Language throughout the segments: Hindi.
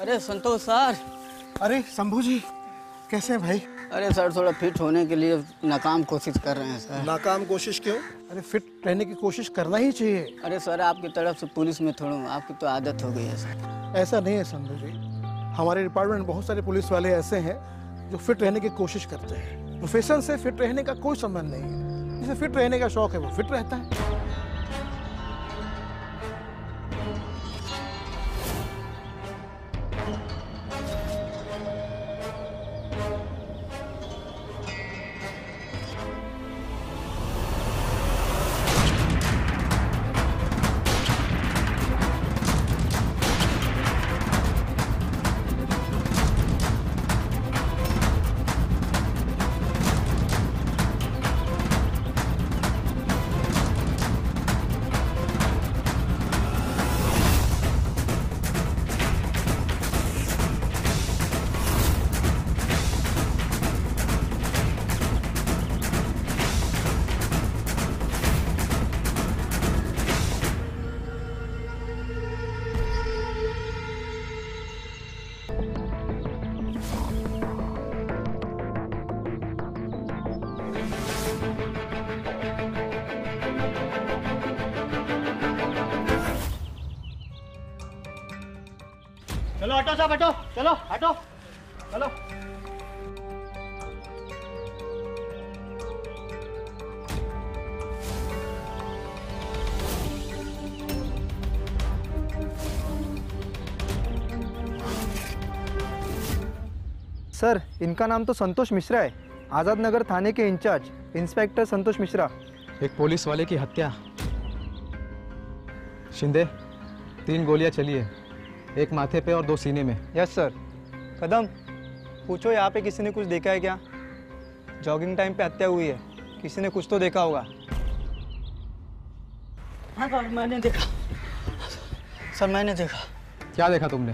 अरे संतोष सर। अरे शंभू जी, कैसे हैं भाई? अरे सर थोड़ा फिट होने के लिए नाकाम कोशिश कर रहे हैं सर। नाकाम कोशिश क्यों? अरे फिट रहने की कोशिश करना ही चाहिए। अरे सर आपकी तरफ से पुलिस में थोड़ा आपकी तो आदत हो गई है सर। ऐसा नहीं है शंभू जी, हमारे डिपार्टमेंट में बहुत सारे पुलिस वाले ऐसे हैं जो फिट रहने की कोशिश करते हैं। प्रोफेशन से फिट रहने का कोई संबंध नहीं है। जिसे फिट रहने का शौक है वो फिट रहता है। चलो हटो सब हटो, चलो हटो, चलो। सर, इनका नाम तो संतोष मिश्रा है। आज़ाद नगर थाने के इंचार्ज इंस्पेक्टर संतोष मिश्रा। एक पुलिस वाले की हत्या। शिंदे, 3 गोलियां चली है, एक माथे पे और 2 सीने में। Yes sir. कदम, पूछो यहाँ पे किसी ने कुछ देखा है क्या? जॉगिंग टाइम पे हत्या हुई है, किसी ने कुछ तो देखा होगा। हाँ सर मैंने देखा। सर मैंने देखा। क्या देखा तुमने?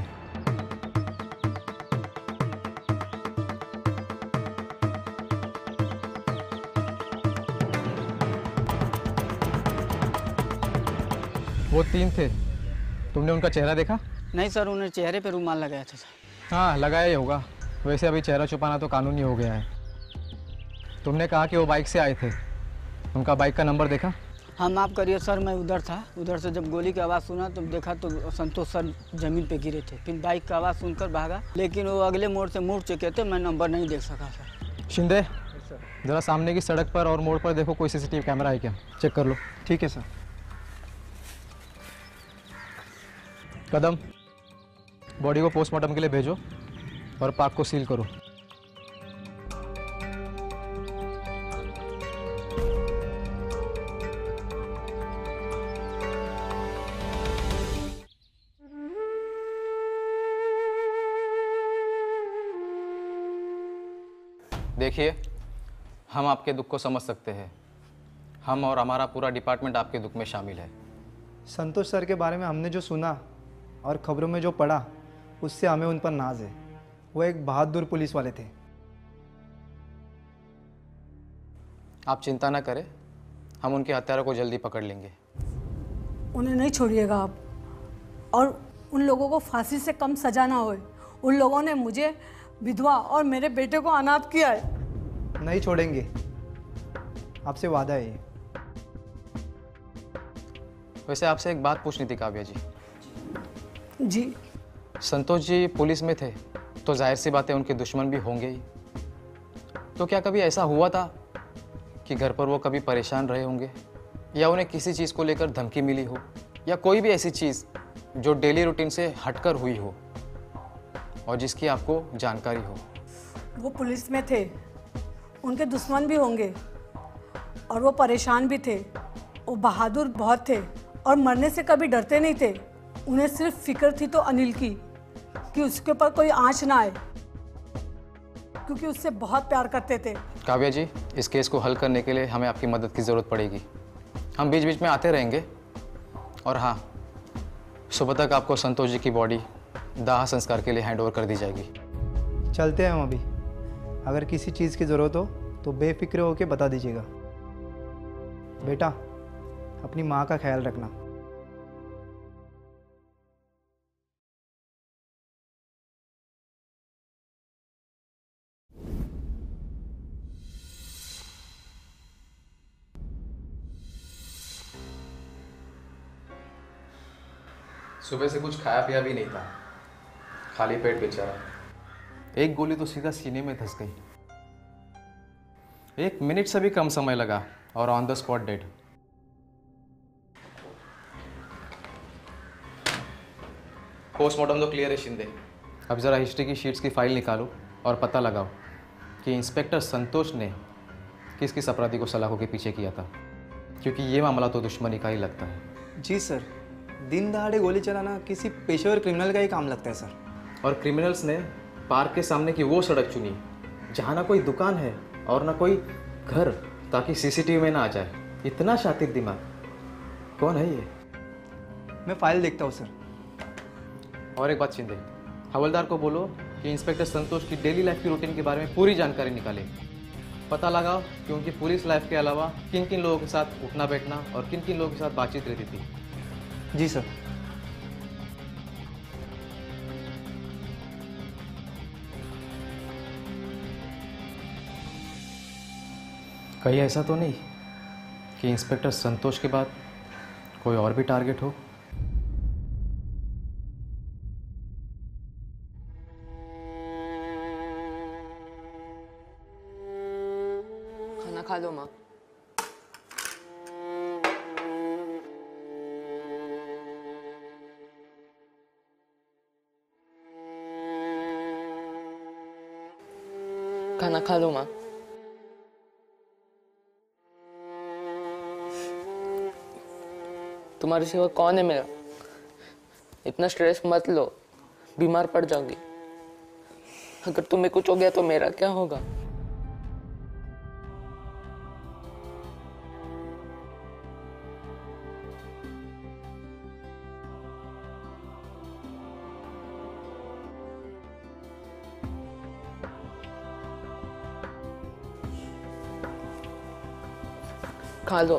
वो 3 थे, तुमने उनका चेहरा देखा? नहीं सर, उन्हें चेहरे पे रुमाल लगाया था सर। हाँ, लगाया ही होगा। वैसे अभी चेहरा छुपाना तो कानूनी हो गया है। तुमने कहा कि वो बाइक से आए थे, उनका बाइक का नंबर देखा? हाँ माफ़ करिए सर, मैं उधर था। उधर से जब गोली की आवाज़ सुना तो देखा तो संतोष सर ज़मीन पे गिरे थे। फिर बाइक की आवाज़ सुनकर भागा, लेकिन वो अगले मोड़ से मुड़ चुके थे, मैं नंबर नहीं देख सका सर। शिंदे, ज़रा सामने की सड़क पर और मोड़ पर देखो, कोई सीसीटीवी कैमरा है क्या? चेक कर लो। ठीक है सर। कदम, बॉडी को पोस्टमार्टम के लिए भेजो और पार्क को सील करो। देखिए, हम आपके दुख को समझ सकते हैं। हम और हमारा पूरा डिपार्टमेंट आपके दुख में शामिल है। संतोष सर के बारे में हमने जो सुना और खबरों में जो पढ़ा, उससे हमें उन पर नाज है। वो एक बहादुर पुलिस वाले थे। आप चिंता ना करें, हम उनके हत्यारों को जल्दी पकड़ लेंगे। उन्हें नहीं छोड़िएगा आप, और उन लोगों को फांसी से कम सजा ना होए। उन लोगों ने मुझे, विधवा और मेरे बेटे को अनाथ किया है। नहीं छोड़ेंगे, आपसे वादा है ये। वैसे आपसे एक बात पूछनी थी काव्या जी। जी। संतोष जी पुलिस में थे तो जाहिर सी बात है उनके दुश्मन भी होंगे ही। तो क्या कभी ऐसा हुआ था कि घर पर वो कभी परेशान रहे होंगे, या उन्हें किसी चीज़ को लेकर धमकी मिली हो, या कोई भी ऐसी चीज़ जो डेली रूटीन से हटकर हुई हो और जिसकी आपको जानकारी हो? वो पुलिस में थे, उनके दुश्मन भी होंगे और वो परेशान भी थे। वो बहादुर बहुत थे और मरने से कभी डरते नहीं थे। उन्हें सिर्फ फिक्र थी तो अनिल की, कि उसके ऊपर कोई आंच ना आए, क्योंकि उससे बहुत प्यार करते थे। काव्या जी, इस केस को हल करने के लिए हमें आपकी मदद की ज़रूरत पड़ेगी। हम बीच बीच में आते रहेंगे। और हाँ, सुबह तक आपको संतोष जी की बॉडी दाह संस्कार के लिए हैंड ओवर कर दी जाएगी। चलते हैं हम अभी। अगर किसी चीज़ की ज़रूरत हो तो बेफिक्र होकर बता दीजिएगा। बेटा, अपनी माँ का ख्याल रखना। सुबह से कुछ खाया पिया भी नहीं था, खाली पेट बेचारा। एक गोली तो सीधा सीने में धंस गई। 1 मिनट से भी कम समय लगा और on the spot dead. Postmortem तो क्लियर है शिंदे। अब ज़रा हिस्ट्री की शीट्स की फाइल निकालो और पता लगाओ कि इंस्पेक्टर संतोष ने किस किस अपराधी को सलाखों के पीछे किया था, क्योंकि ये मामला तो दुश्मनी का ही लगता है। जी सर, दिन दहाड़े गोली चलाना किसी पेशेवर क्रिमिनल का ही काम लगता है सर। और क्रिमिनल्स ने पार्क के सामने की वो सड़क चुनी जहाँ ना कोई दुकान है और ना कोई घर, ताकि सीसीटीवी में ना आ जाए। इतना शातिर दिमाग, कौन है ये? मैं फाइल देखता हूँ सर। और एक बात शिंदे, हवलदार को बोलो कि इंस्पेक्टर संतोष की डेली लाइफ की रूटीन के बारे में पूरी जानकारी निकाले। पता लगाओ कि उनकी पुलिस लाइफ के अलावा किन किन लोगों के साथ उठना बैठना और किन किन लोगों के साथ बातचीत रहती थी। जी सर। कहीं ऐसा तो नहीं कि इंस्पेक्टर संतोष के बाद कोई और भी टारगेट हो? खाना खा लो माँ। खाना खा लो माँ। तुम्हारे सिवा कौन है मेरा? इतना स्ट्रेस मत लो, बीमार पड़ जाओगी। अगर तुम्हें कुछ हो गया तो मेरा क्या होगा? खा लो।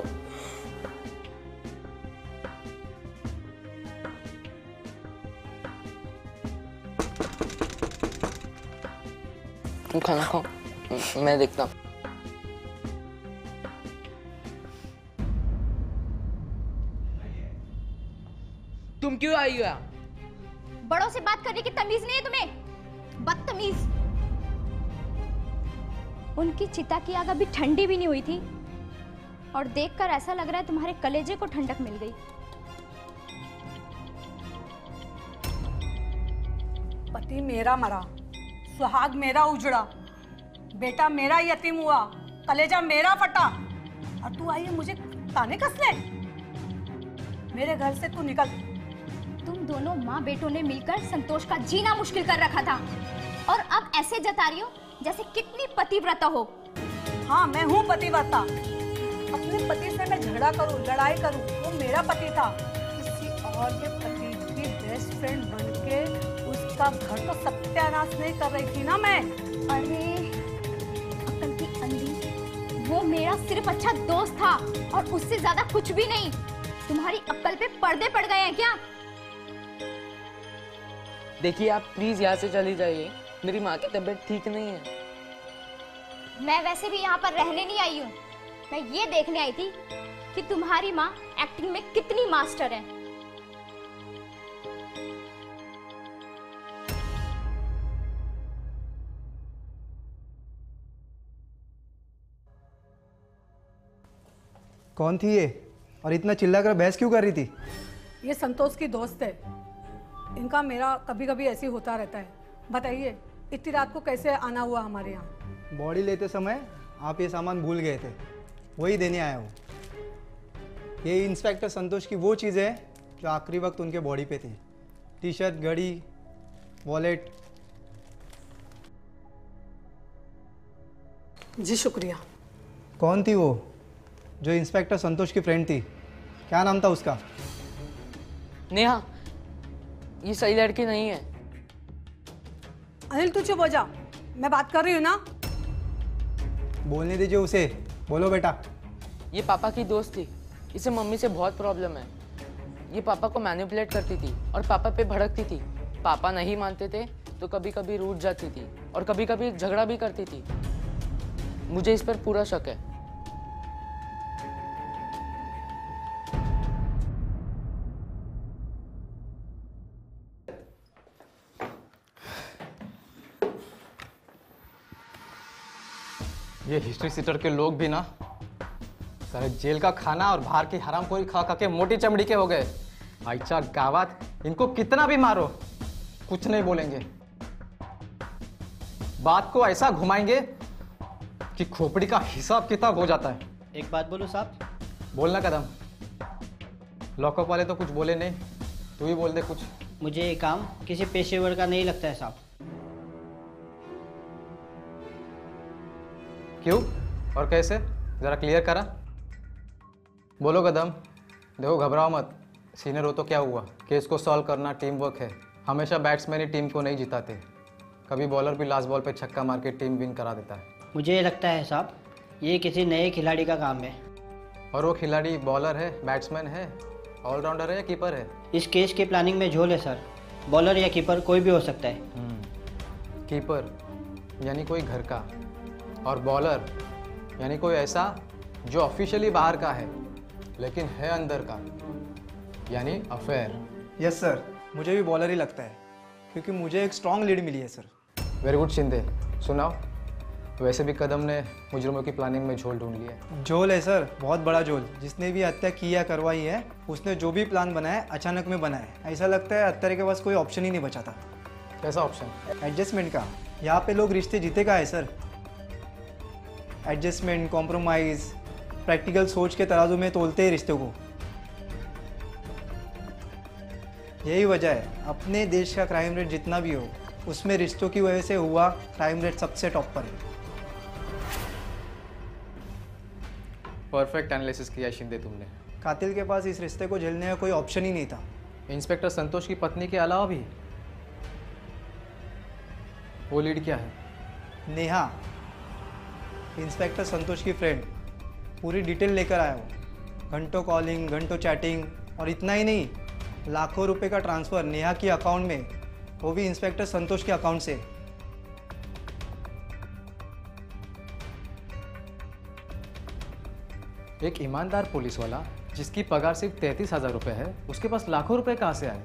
तुम खाना खाओ, मैं देखता हूँ। तुम क्यों आई हो यहाँ? बड़ों से बात करने की तमीज नहीं है तुम्हें? बदतमीज। उनकी चिता की आग अभी ठंडी भी नहीं हुई थी और देखकर ऐसा लग रहा है तुम्हारे कलेजे को ठंडक मिल गई। पति मेरा मरा, सुहाग मेरा उजड़ा, बेटा मेरा यतीम हुआ, कलेजा मेरा फटा, और तू आई है मुझे ताने कसने? मेरे घर से तू निकल। तुम दोनों माँ बेटों ने मिलकर संतोष का जीना मुश्किल कर रखा था और अब ऐसे जता रही हो जैसे कितनी पतिव्रता हो। हाँ, मैं हूँ पतिव्रता। अपने पति से मैं झगड़ा करूं, लड़ाई करूं, वो मेरा पति था। किसी और के पति की बेस्ट फ्रेंड बनके उसका घर तो सत्यानाश नहीं कर रही थी ना मैं। अरे अक्ल की अंधी, वो मेरा सिर्फ अच्छा दोस्त था और उससे ज्यादा कुछ भी नहीं। तुम्हारी अक्ल पे पर्दे पड़ गए हैं क्या? देखिए आप प्लीज यहाँ से चली जाइए, मेरी माँ की तबीयत ठीक नहीं है। मैं वैसे भी यहाँ पर रहने नहीं आई हूँ, मैं ये देखने आई थी कि तुम्हारी माँ एक्टिंग में कितनी मास्टर है। कौन थी ये और इतना चिल्लाकर बहस क्यों कर रही थी? ये संतोष की दोस्त है। इनका मेरा कभी कभी ऐसे ही होता रहता है। बताइए इतनी रात को कैसे आना हुआ हमारे यहाँ? बॉडी लेते समय आप ये सामान भूल गए थे, वही देने आया हूँ। ये इंस्पेक्टर संतोष की वो चीज़ है जो आखिरी वक्त उनके बॉडी पे थी। टी शर्ट, घड़ी, वॉलेट। जी शुक्रिया। कौन थी वो जो इंस्पेक्टर संतोष की फ्रेंड थी? क्या नाम था उसका? नेहा, ये सही लड़की नहीं है। अनिल तू चुप हो जा, मैं बात कर रही हूँ ना। बोलने दीजिए उसे, बोलो बेटा। ये पापा की दोस्त थी, इसे मम्मी से बहुत प्रॉब्लम है। ये पापा को मैनिपुलेट करती थी और पापा पे भड़कती थी। पापा नहीं मानते थे तो कभी कभी रूठ जाती थी और कभी कभी झगड़ा भी करती थी। मुझे इस पर पूरा शक है। ये हिस्ट्री सीटर के लोग भी ना सारे जेल का खाना और बाहर की हरामखोरी खा खा के मोटी चमड़ी के हो गए। आइचा गावात, इनको कितना भी मारो कुछ नहीं बोलेंगे। बात को ऐसा घुमाएंगे कि खोपड़ी का हिसाब किताब हो जाता है। एक बात बोलूं साहब? बोलना कदम। लॉकअप वाले तो कुछ बोले नहीं, तू ही बोल दे कुछ। मुझे ये काम किसी पेशेवर का नहीं लगता है साहब। क्यों और कैसे, जरा क्लियर करा। बोलो कदम। देखो घबराओ मत, सीनियर हो तो क्या हुआ, केस को सॉल्व करना टीम वर्क है। हमेशा बैट्समैन ही टीम को नहीं जिताते, कभी बॉलर भी लास्ट बॉल पे छक्का मार के टीम विन करा देता है। मुझे लगता है साहब ये किसी नए खिलाड़ी का काम है। और वो खिलाड़ी बॉलर है, बैट्समैन है, ऑलराउंडर है या कीपर है? इस केस की प्लानिंग में झोल है सर। बॉलर या कीपर कोई भी हो सकता है। कीपर यानी कोई घर का, और बॉलर यानी कोई ऐसा जो ऑफिशियली बाहर का है लेकिन है अंदर का, यानी अफेयर। यस सर, मुझे भी बॉलर ही लगता है क्योंकि मुझे एक स्ट्रॉन्ग लीड मिली है सर। वेरी गुड शिंदे, सुनाओ। वैसे भी कदम ने मुजरिमों की प्लानिंग में झोल ढूंढ लिया। झोल है सर, बहुत बड़ा झोल। जिसने भी हत्या की या करवाई है उसने जो भी प्लान बनाया अचानक में बनाया। ऐसा लगता है हत्यारे के पास कोई ऑप्शन ही नहीं बचा था। कैसा ऑप्शन? एडजस्टमेंट का। यहाँ पे लोग रिश्ते जीते का है सर। एडजस्टमेंट, कॉम्प्रोमाइज़, प्रैक्टिकल सोच के तराजू में तोलते हैं रिश्तों को। यही वजह है अपने देश का क्राइम रेट जितना भी हो उसमें रिश्तों की वजह से हुआ क्राइम रेट सबसे टॉप पर है। परफेक्ट एनालिसिस किया शिंदे तुमने। कातिल के पास इस रिश्ते को झेलने का कोई ऑप्शन ही नहीं था। इंस्पेक्टर संतोष की पत्नी के अलावा भी वो लीड क्या है? नेहा, इंस्पेक्टर संतोष की फ्रेंड, पूरी डिटेल लेकर आया हो। घंटों कॉलिंग, घंटों चैटिंग, और इतना ही नहीं, लाखों रुपए का ट्रांसफ़र नेहा के अकाउंट में, वो भी इंस्पेक्टर संतोष के अकाउंट से। एक ईमानदार पुलिस वाला जिसकी पगार सिर्फ 33,000 रुपये है, उसके पास लाखों रुपए कहाँ से आए?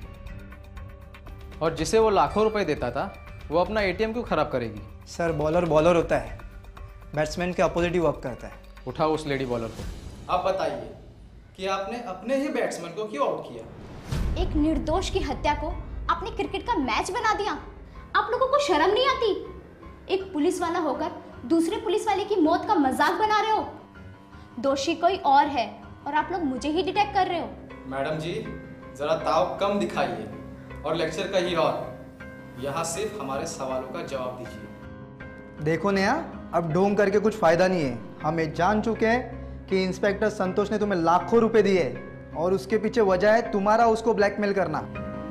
और जिसे वो लाखों रुपए देता था वो अपना एटीएम क्यों खराब करेगी? सर, बॉलर बॉलर होता है, बैट्समैन के अपोजिट ही वर्क करता है। उठाओ उस लेडी बॉलर को। आप बताइए कि आपने अपने ही बैट्समैन को क्यों आउट किया? एक निर्दोष की हत्या को आपने क्रिकेट का मैच बना दिया। आप लोगों को शर्म नहीं आती? एक पुलिस वाला होकर दूसरे पुलिस वाले की मौत का मजाक बना रहे हो। दोषी कोई और है और आप लोग मुझे ही डिटेक्ट कर रहे हो। मैडम जी, जरा ताव कम दिखाइए और लेक्चर कहीं और। यहाँ सिर्फ हमारे सवालों का जवाब दीजिए। देखो नेहा, अब ढोंग करके कुछ फायदा नहीं है। हम ये जान चुके हैं कि इंस्पेक्टर संतोष ने तुम्हें लाखों रुपए दिए और उसके पीछे वजह है तुम्हारा उसको ब्लैकमेल करना।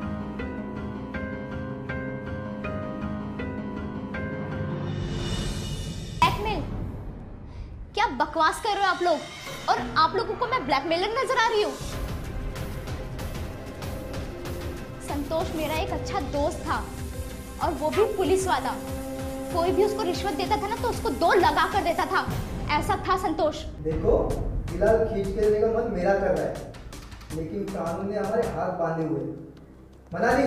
ब्लैकमेल? क्या बकवास कर रहे हो आप लोग? और आप लोगों को मैं ब्लैकमेलर नजर आ रही हूँ? संतोष मेरा एक अच्छा दोस्त था और वो भी पुलिस वाला। कोई भी उसको रिश्वत देता था ना तो उसको 2 लगा कर देता था। ऐसा था संतोष। देखो, फिलहाल खींच के लेने का मन मेरा कर रहा है, लेकिन कानून ने हमारे हाथ बांधे हुए। मनाली,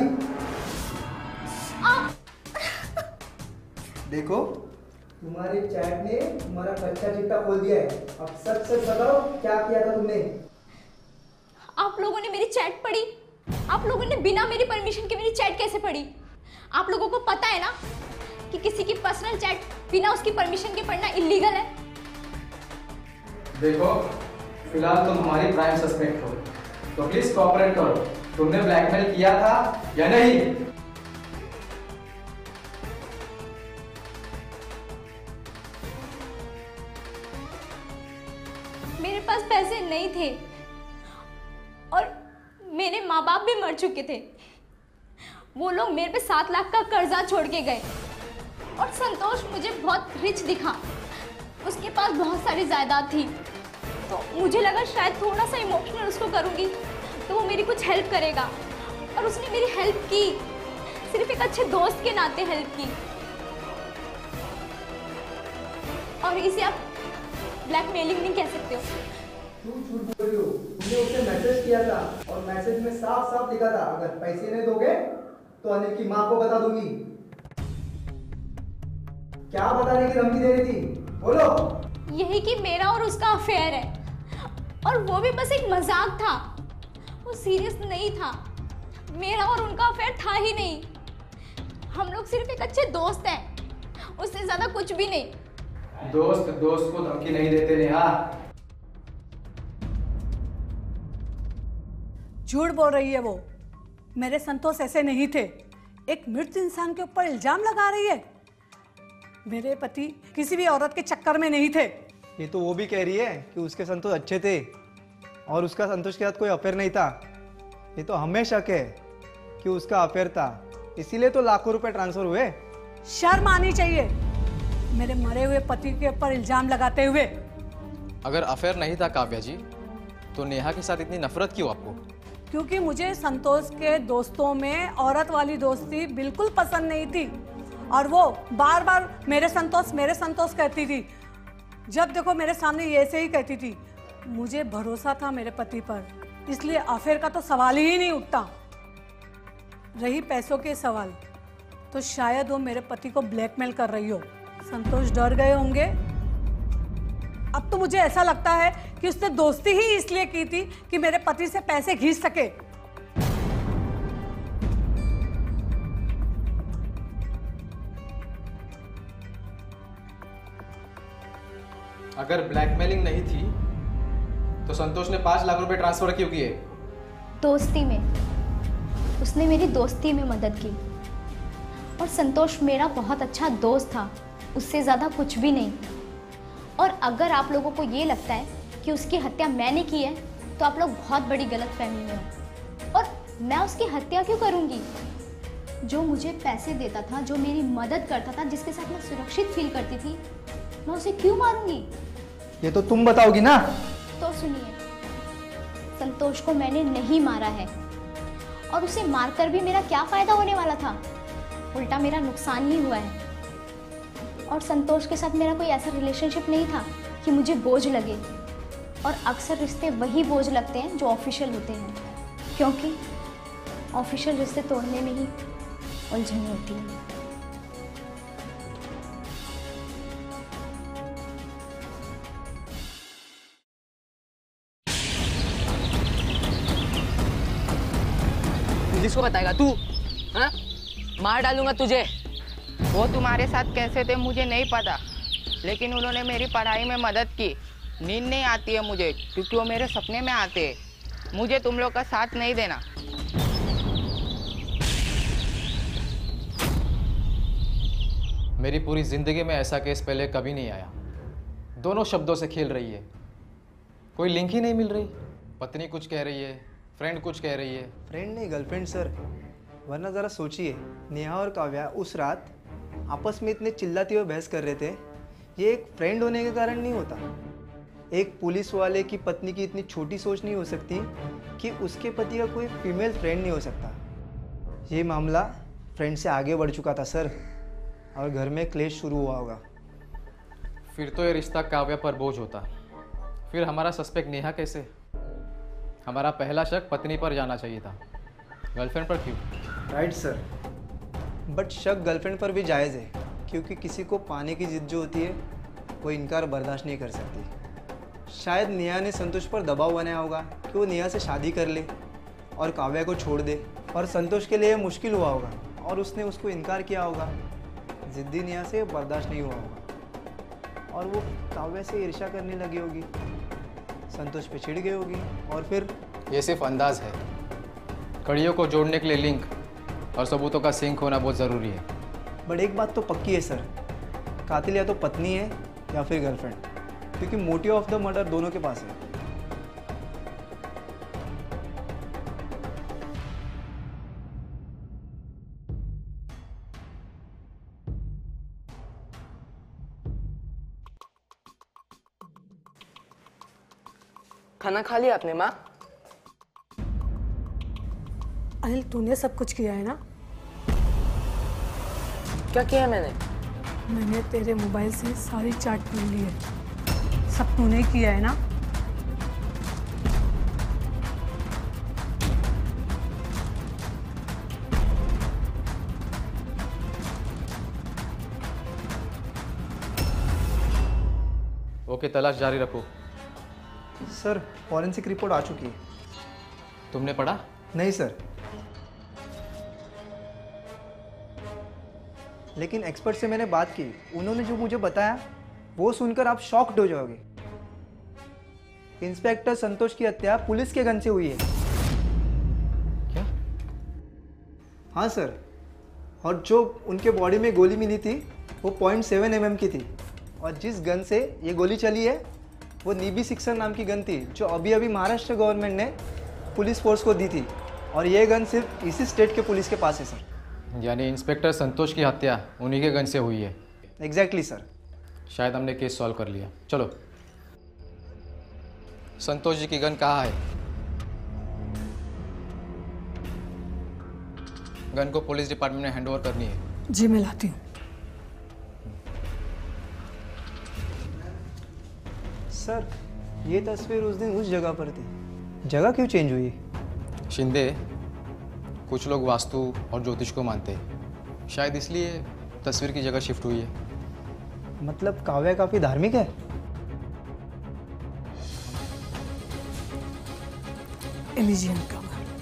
देखो, तुम्हारे चैट ने तुम्हारा कच्चा चिट्टा खोल दिया है। अब सच सच बताओ, क्या किया था तुमने? आप लोगों ने मेरी चैट पढ़ी? आप लोगों ने बिना मेरी परमिशन के मेरी चैट कैसे पढ़ी? आप लोगों को पता है ना कि किसी की पर्सनल चैट बिना उसकी परमिशन के पढ़ना इलीगल है। देखो, फिलहाल तुम हमारी प्राइम सस्पेक्ट हो, तो प्लीज कोऑपरेट करो। तुमने ब्लैकमेल किया था या नहीं? मेरे पास पैसे नहीं थे और मेरे माँ बाप भी मर चुके थे। वो लोग मेरे पे 7 लाख का कर्जा छोड़ के गए और संतोष मुझे बहुत रिच दिखा। उसके पास बहुत सारी जायदाद थी, तो मुझे लगा शायद थोड़ा सा इमोशनल उसको करूँगी तो वो मेरी कुछ हेल्प करेगा, और उसने मेरी हेल्प की। सिर्फ एक अच्छे दोस्त के नाते हेल्प की, और इसे आप ब्लैकमेलिंग नहीं कह सकते हो। तुम झूठ बोल रही हो। तुमने उसे मैसेज किया था और मैसेज में साफ साफ लिखा था, अगर पैसे नहीं दोगे तो अनिल की माँ को बता दूंगी। क्या बताने की धमकी दे रही थी? बोलो। यही कि मेरा और उसका अफेयर है, और वो भी बस एक मजाक था, वो सीरियस नहीं था। मेरा और उनका अफेयर था ही नहीं। हम लोग सिर्फ एक अच्छे दोस्त हैं, उससे ज्यादा कुछ भी नहीं। दोस्त दोस्त को धमकी नहीं देते नेहा। झूठ बोल रही है वो। मेरे संतोष ऐसे नहीं थे। एक मृत इंसान के ऊपर इल्जाम लगा रही है। मेरे पति किसी भी औरत के चक्कर में नहीं थे। ये तो वो भी कह रही है कि उसके संतोष अच्छे थे और उसका संतोष के साथ कोई अफेयर नहीं था। ये तो हमें शक है कि उसका अफेयर था, इसीलिए तो लाखों रुपए ट्रांसफर हुए। शर्म आनी चाहिए मेरे मरे हुए पति के ऊपर इल्जाम लगाते हुए। अगर अफेयर नहीं था काव्या जी, तो नेहा के साथ इतनी नफरत क्यों आपको? क्योंकि मुझे संतोष के दोस्तों में औरत वाली दोस्ती बिल्कुल पसंद नहीं थी, और वो बार बार मेरे संतोष कहती थी। जब देखो मेरे सामने ये ऐसे ही कहती थी। मुझे भरोसा था मेरे पति पर, इसलिए अफेयर का तो सवाल ही नहीं उठता। रही पैसों के सवाल, तो शायद वो मेरे पति को ब्लैकमेल कर रही हो। संतोष डर गए होंगे। अब तो मुझे ऐसा लगता है कि उसने दोस्ती ही इसलिए की थी कि मेरे पति से पैसे खींच सके। अगर ब्लैकमेलिंग नहीं थी तो संतोष ने 5 लाख रुपए ट्रांसफर क्यों किए? दोस्ती में, उसने मेरी दोस्ती में मदद की। और संतोष मेरा बहुत अच्छा दोस्त था, उससे ज़्यादा कुछ भी नहीं। और अगर आप लोगों को ये लगता है कि उसकी हत्या मैंने की है, तो आप लोग बहुत बड़ी गलतफहमी में हो। और मैं उसकी हत्या क्यों करूँगी? जो मुझे पैसे देता था, जो मेरी मदद करता था, जिसके साथ मैं सुरक्षित फील करती थी, मैं उसे क्यों मारूंगी? ये तो तुम बताओगी ना। तो सुनिए, संतोष को मैंने नहीं मारा है, और उसे मारकर भी मेरा क्या फायदा होने वाला था? उल्टा मेरा नुकसान ही हुआ है। और संतोष के साथ मेरा कोई ऐसा रिलेशनशिप नहीं था कि मुझे बोझ लगे। और अक्सर रिश्ते वही बोझ लगते हैं जो ऑफिशियल होते हैं, क्योंकि ऑफिशियल रिश्ते तोड़ने में ही उलझन होती है। जिसको बताएगा तू? हाँ? मार डालूंगा तुझे। वो तुम्हारे साथ कैसे थे मुझे नहीं पता, लेकिन उन्होंने मेरी पढ़ाई में मदद की। नींद नहीं आती है मुझे, क्योंकि वो मेरे सपने में आते हैं। मुझे तुम लोग का साथ नहीं देना। मेरी पूरी जिंदगी में ऐसा केस पहले कभी नहीं आया। दोनों शब्दों से खेल रही है, कोई लिंक ही नहीं मिल रही। पत्नी कुछ कह रही है, फ्रेंड कुछ कह रही है। फ्रेंड नहीं, गर्लफ्रेंड सर। वरना ज़रा सोचिए, नेहा और काव्या उस रात आपस में इतने चिल्लाते हुए बहस कर रहे थे। ये एक फ्रेंड होने के कारण नहीं होता। एक पुलिस वाले की पत्नी की इतनी छोटी सोच नहीं हो सकती कि उसके पति का कोई फीमेल फ्रेंड नहीं हो सकता। ये मामला फ्रेंड से आगे बढ़ चुका था सर, और घर में क्लेश शुरू हुआ होगा। फिर तो ये रिश्ता काव्या पर बोझ होता। फिर हमारा सस्पेक्ट नेहा कैसे? हमारा पहला शक पत्नी पर जाना चाहिए था, गर्लफ्रेंड पर क्यों? राइट सर, बट शक गर्लफ्रेंड पर भी जायज़ है, क्योंकि किसी को पाने की जिद जो होती है वो इनकार बर्दाश्त नहीं कर सकती। शायद नेहा ने संतोष पर दबाव बनाया होगा कि वो नेहा से शादी कर ले और काव्या को छोड़ दे, और संतोष के लिए मुश्किल हुआ होगा और उसने उसको इनकार किया होगा। जिद्दी नेहा से बर्दाश्त नहीं हुआ होगा और वो काव्या से ईर्ष्या करने लगी होगी, संतोष पे चिढ़ गई होगी, और फिर ये सिर्फ अंदाज है। कड़ियों को जोड़ने के लिए लिंक और सबूतों का सिंक होना बहुत ज़रूरी है। बट एक बात तो पक्की है सर, कातिल या तो पत्नी है या फिर गर्लफ्रेंड, क्योंकि मोटिव ऑफ द मर्डर दोनों के पास है। खाना खा लिया आपने माँ? अनिल, तूने सब कुछ किया है ना? क्या किया मैंने? मैंने तेरे मोबाइल से सारी चैट पढ़ ली है। सब तूने ही किया है ना? ओके, तलाश जारी रखो। सर फॉरेंसिक रिपोर्ट आ चुकी है। तुमने पढ़ा? नहीं सर, लेकिन एक्सपर्ट से मैंने बात की, उन्होंने जो मुझे बताया वो सुनकर आप शॉक्ड हो जाओगे। इंस्पेक्टर संतोष की हत्या पुलिस के गन से हुई है। क्या? हाँ सर, और जो उनके बॉडी में गोली मिली थी वो 0.7 mm की थी, और जिस गन से ये गोली चली है वो नीबी 6 नाम की गन थी, जो अभी अभी महाराष्ट्र गवर्नमेंट ने पुलिस फोर्स को दी थी, और ये गन सिर्फ इसी स्टेट के पुलिस के पास है सर। यानी इंस्पेक्टर संतोष की हत्या उन्हीं के गन से हुई है। Exactly sir. शायद हमने केस सॉल्व कर लिया। चलो, संतोष जी की गन कहाँ है? गन को पुलिस डिपार्टमेंट में हैंडओवर करनी है। जी मैं लाती हूँ। सर ये तस्वीर उस दिन उस जगह पर थी, जगह क्यों चेंज हुई? शिंदे, कुछ लोग वास्तु और ज्योतिष को मानते हैं, शायद इसलिए तस्वीर की जगह शिफ्ट हुई है। मतलब काव्या काफी धार्मिक है। एलिजियन का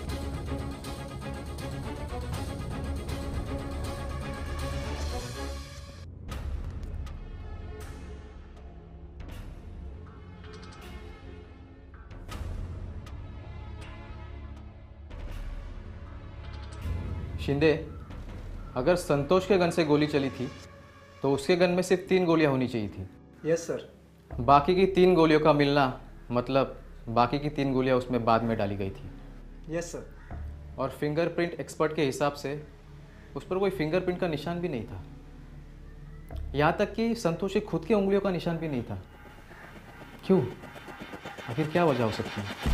शिंदे, अगर संतोष के गन से गोली चली थी तो उसके गन में सिर्फ 3 गोलियां होनी चाहिए थी। Yes sir. बाकी की 3 गोलियों का मिलना मतलब बाकी की 3 गोलियां उसमें बाद में डाली गई थी। Yes sir. और फिंगरप्रिंट एक्सपर्ट के हिसाब से उस पर कोई फिंगरप्रिंट का निशान भी नहीं था, यहाँ तक कि संतोष की खुद की उंगलियों का निशान भी नहीं था। क्यों? आखिर क्या वजह हो सकती है?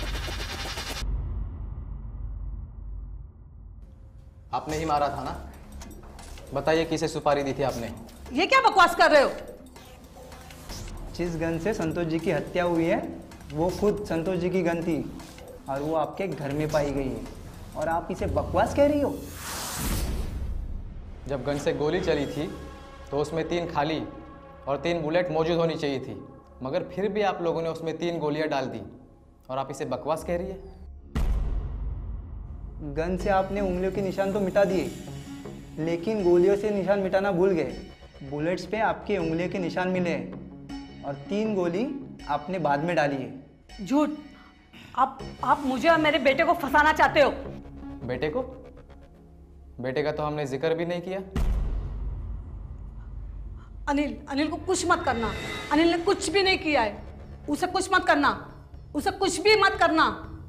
आपने ही मारा था ना? बताइए किसे सुपारी दी थी आपने? ये क्या बकवास कर रहे हो? जिस गन से संतोष जी की हत्या हुई है वो खुद संतोष जी की गन थी, और वो आपके घर में पाई गई है, और आप इसे बकवास कह रही हो? जब गन से गोली चली थी तो उसमें 3 खाली और 3 बुलेट मौजूद होनी चाहिए थी, मगर फिर भी आप लोगों ने उसमें 3 गोलियां डाल दी, और आप इसे बकवास कह रही है? गन से आपने उंगलियों के निशान तो मिटा दिए, लेकिन गोलियों से निशान मिटाना भूल गए। बुलेट्स पे आपके उंगलियों के निशान मिले हैं, और 3 गोली आपने बाद में डाली है। झूठ। आप मुझे और मेरे बेटे को फंसाना चाहते हो। बेटे को? बेटे का तो हमने जिक्र भी नहीं किया। अनिल को कुछ मत करना। अनिल ने कुछ भी नहीं किया है। उसे कुछ मत करना, उसे कुछ भी मत करना।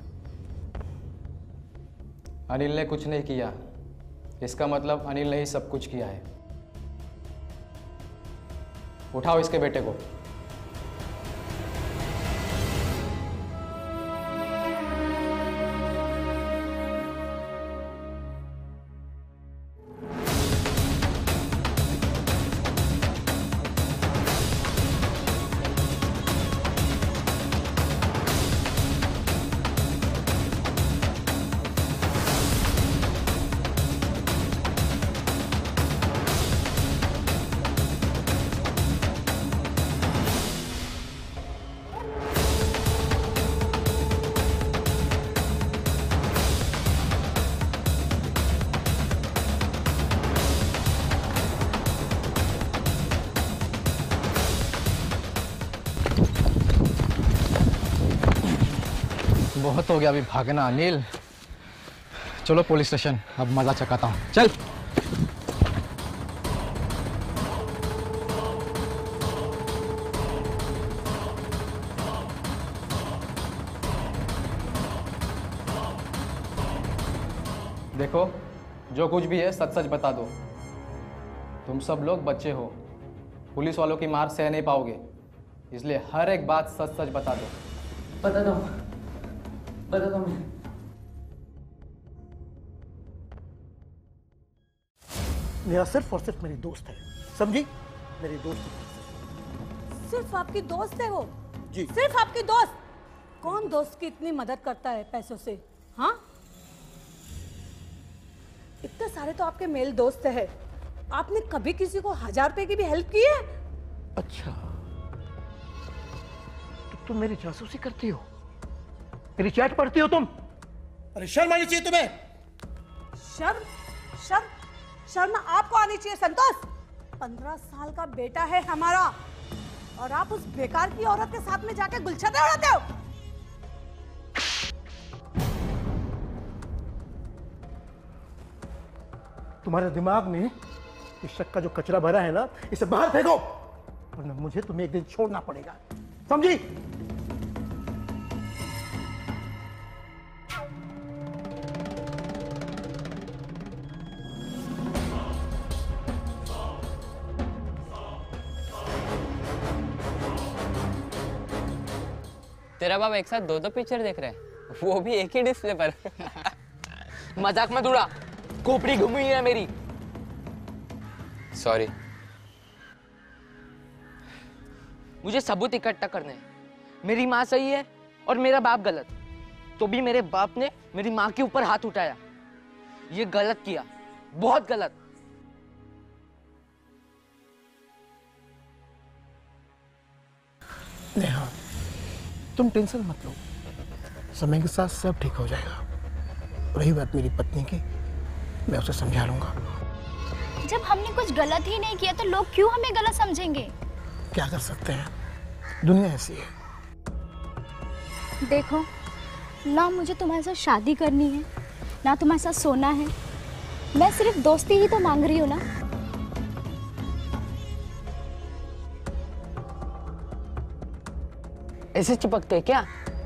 अनिल ने कुछ नहीं किया, इसका मतलब अनिल ने ही सब कुछ किया है। उठाओ इसके बेटे को। बहुत हो गया अभी भागना अनिल। चलो पुलिस स्टेशन, अब मजा चकाता हूँ। चल। देखो, जो कुछ भी है सच सच बता दो। तुम सब लोग बच्चे हो, पुलिस वालों की मार सह नहीं पाओगे, इसलिए हर एक बात सच सच बता दो। बताता हूँ मैं। मेरा सिर्फ और सिर्फ मेरी दोस्त है, समझी? मेरी दोस्त। सिर्फ आपकी दोस्त है वो? जी। सिर्फ आपकी दोस्त? कौन दोस्त की इतनी मदद करता है पैसों से? हाँ, इतने सारे तो आपके मेल दोस्त है, आपने कभी किसी को 1000 रुपए की भी हेल्प की है? अच्छा, तुम मेरी जासूसी करती हो, मेरी चैट पढ़ती हो तुम? अरे शर्म आनी चाहिए तुम्हें। शर्म? शर्म? शर्म आपको आनी चाहिए संतोष। 15 साल का बेटा है हमारा और आप उस बेकार की औरत के साथ में जाके गुलछते उड़ाते हो। तुम्हारे दिमाग में इस शक का जो कचरा भरा है ना, इसे बाहर फेंको, वरना मुझे तुम्हें एक दिन छोड़ना पड़ेगा, समझी? तेरा बाप एक साथ दो पिक्चर देख रहे हैं, वो भी एक ही डिस्प्ले पर। मजाक मत उड़ा, खोपड़ी घूमी है मेरी। सॉरी। मुझे सबूत इकट्ठा करने हैं। मेरी माँ सही है और मेरा बाप गलत, तो भी मेरे बाप ने मेरी माँ के ऊपर हाथ उठाया। ये गलत किया, बहुत गलत। नेहा, तुम टेंशन मत लो, समय के साथ सब ठीक हो जाएगा। रही बात मेरी पत्नी की, मैं उसे समझा लूंगा। जब हमने कुछ गलत ही नहीं किया तो लोग क्यों हमें गलत समझेंगे? क्या कर सकते हैं, दुनिया ऐसी है। देखो ना, मुझे तुम्हारे साथ शादी करनी है ना तुम्हारे साथ सोना है। मैं सिर्फ दोस्ती ही तो मांग रही हूँ ना। ऐसे चिपकते क्या?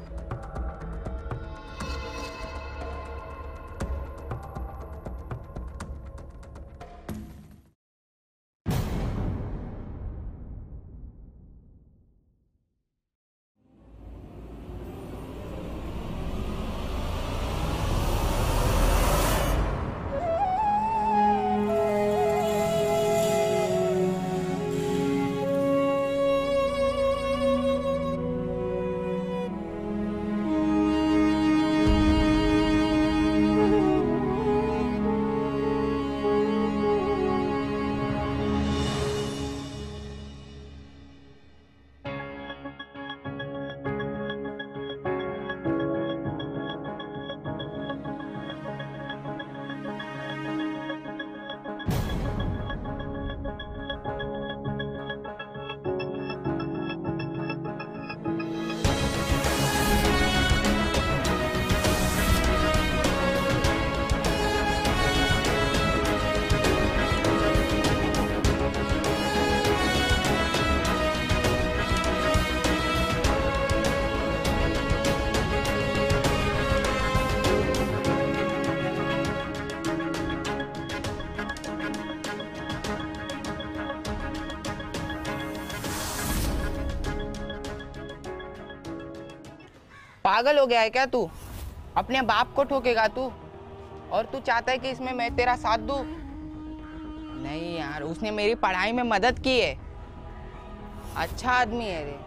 पागल हो गया है क्या तू? अपने बाप को ठोकेगा तू? और तू चाहता है कि इसमें मैं तेरा साथ दूं? नहीं यार, उसने मेरी पढ़ाई में मदद की है। अच्छा आदमी है रे।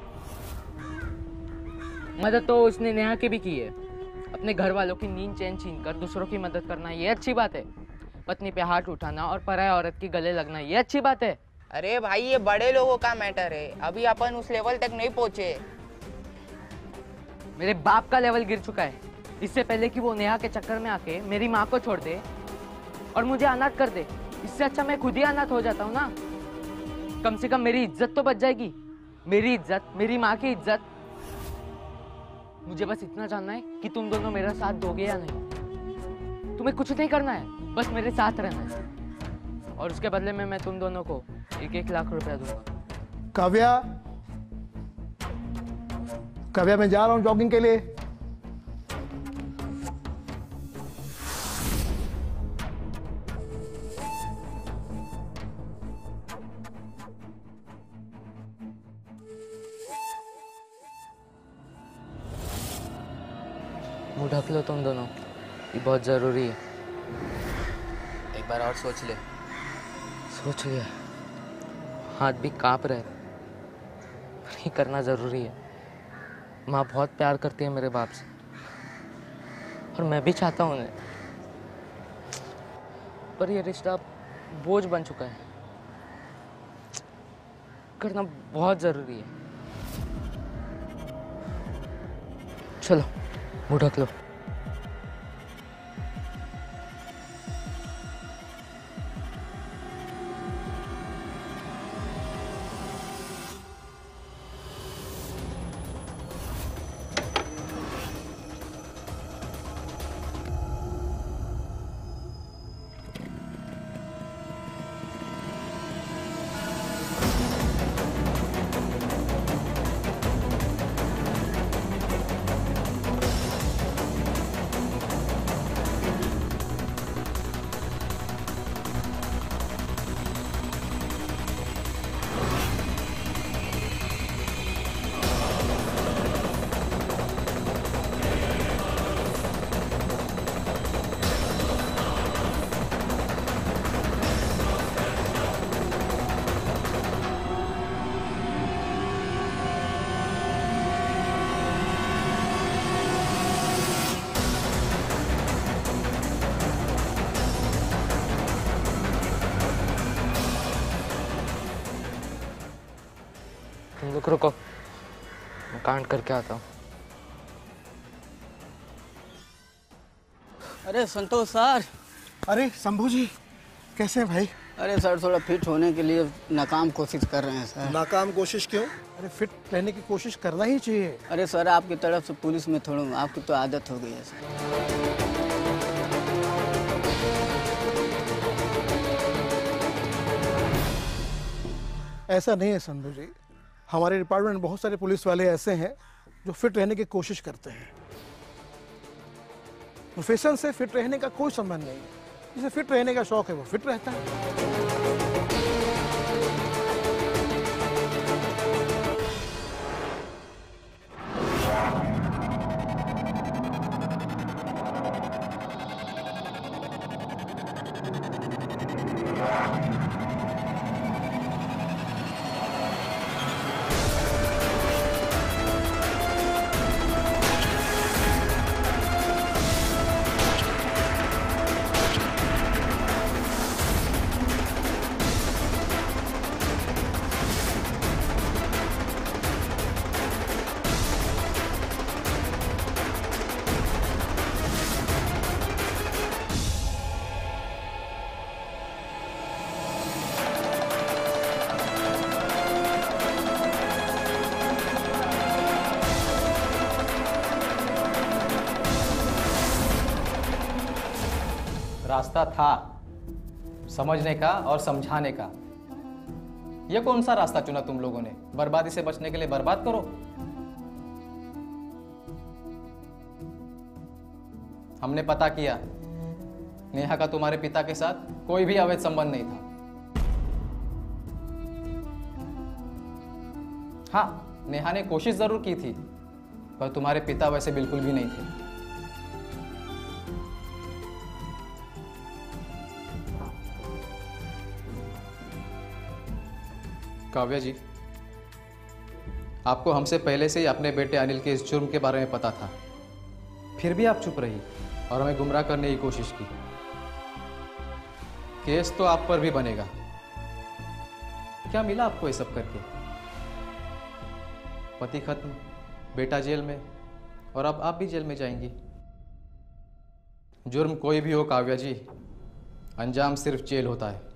मदद तो उसने नेहा की भी की है। अपने घर वालों की नींद चैन छीन कर दूसरों की मदद करना, ये अच्छी बात है। पत्नी पे हाथ उठाना और पराई औरत के गले लगना, ये अच्छी बात है। अरे भाई, ये बड़े लोगों का मैटर है, अभी अपन उस लेवल तक नहीं पहुंचे। मेरे बाप का लेवल गिर चुका है। इससे पहले कि वो नेहा के चक्कर में आके मेरी माँ को छोड़ दे और मुझे अनाथ कर दे, इससे अच्छा मैं खुद ही अनाथ हो जाता हूँ ना। कम से कम मेरी इज्जत तो बच जाएगी। मेरी इज्जत, मेरी माँ की इज्जत। मुझे बस इतना जानना है कि तुम दोनों मेरा साथ दोगे या नहीं। तुम्हें कुछ नहीं करना है, बस मेरे साथ रहना है। और उसके बदले में मैं तुम दोनों को 1-1 लाख रुपया दूंगा। काव्या, काव्या, मैं जा रहा हूं जॉगिंग के लिए। मुंह ढक लो तुम दोनों, ये बहुत जरूरी है। एक बार और सोच ले। सोच लिया, हाथ भी कांप रहे, पर ये करना जरूरी है। माँ बहुत प्यार करती है मेरे बाप से और मैं भी चाहता हूँ उन्हें, पर ये रिश्ता बोझ बन चुका है। करना बहुत जरूरी है। चलो मुँह ढक लो। तुम लोग रुको, मैं काउंट करके आता हूँ। अरे संतोष सर। अरे शंभू जी, कैसे हैं भाई? अरे सर थोड़ा फिट होने के लिए नाकाम कोशिश कर रहे हैं सर। नाकाम कोशिश क्यों? अरे फिट रहने की कोशिश करना ही चाहिए। अरे सर आपकी तरफ से पुलिस में थोड़ा आपकी तो आदत हो गई है सर। ऐसा नहीं है शंभू जी, हमारे डिपार्टमेंट में बहुत सारे पुलिस वाले ऐसे हैं जो फिट रहने की कोशिश करते हैं। प्रोफेशन से फिट रहने का कोई संबंध नहीं है। जिसे फिट रहने का शौक है वो फिट रहता है। रास्ता था समझने का और समझाने का। यह कौन सा रास्ता चुना तुम लोगों ने? बर्बादी से बचने के लिए बर्बाद करो। हमने पता किया, नेहा का तुम्हारे पिता के साथ कोई भी अवैध संबंध नहीं था। हाँ, नेहा ने कोशिश जरूर की थी, पर तुम्हारे पिता वैसे बिल्कुल भी नहीं थे। काव्या जी, आपको हमसे पहले से ही अपने बेटे अनिल के इस जुर्म के बारे में पता था, फिर भी आप चुप रही और हमें गुमराह करने की कोशिश की। केस तो आप पर भी बनेगा। क्या मिला आपको ये सब करके? पति खत्म, बेटा जेल में, और अब आप भी जेल में जाएंगी। जुर्म कोई भी हो काव्या जी, अंजाम सिर्फ जेल होता है।